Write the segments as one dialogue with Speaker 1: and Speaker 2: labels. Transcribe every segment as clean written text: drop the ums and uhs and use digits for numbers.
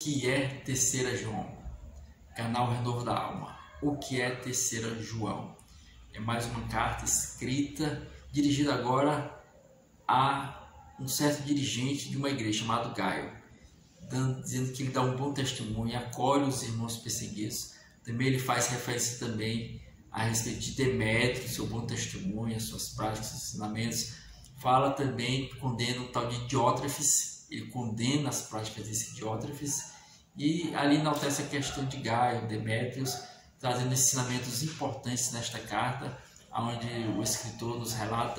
Speaker 1: que é Terceira João? Canal Renovo da Alma. O que é Terceira João? É mais uma carta escrita, dirigida agora a um certo dirigente de uma igreja chamado Gaio, dizendo que ele dá um bom testemunho, acolhe os irmãos perseguidos. Também ele faz referência também a respeito de Demétrio, seu bom testemunho, suas práticas, ensinamentos. Fala também, condena o tal de Diótrefes, ele condena as práticas desse Diótrefes, e ali enaltece a questão de Gaio, Demétrios, trazendo ensinamentos importantes nesta carta, onde o escritor nos relata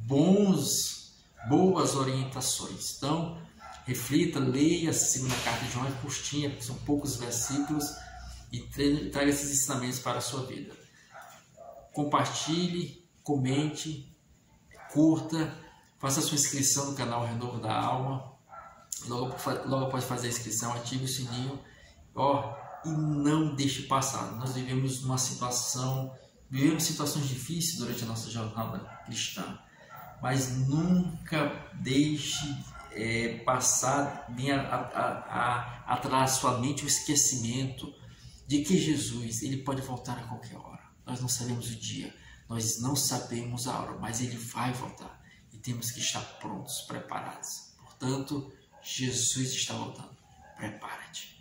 Speaker 1: boas orientações. Então, reflita, leia a segunda carta de João, é curtinha, porque são poucos versículos, e traga esses ensinamentos para a sua vida. Compartilhe, comente, curta, faça a sua inscrição no canal Renovo da Alma. Logo após fazer a inscrição, ative o sininho, e não deixe passar. Nós vivemos situações difíceis durante a nossa jornada cristã, mas nunca deixe passar nem atrás sua mente o esquecimento de que Jesus ele pode voltar a qualquer hora. Nós não sabemos o dia, nós não sabemos a hora, mas ele vai voltar e temos que estar prontos, preparados. Portanto, Jesus está voltando. Prepara-te.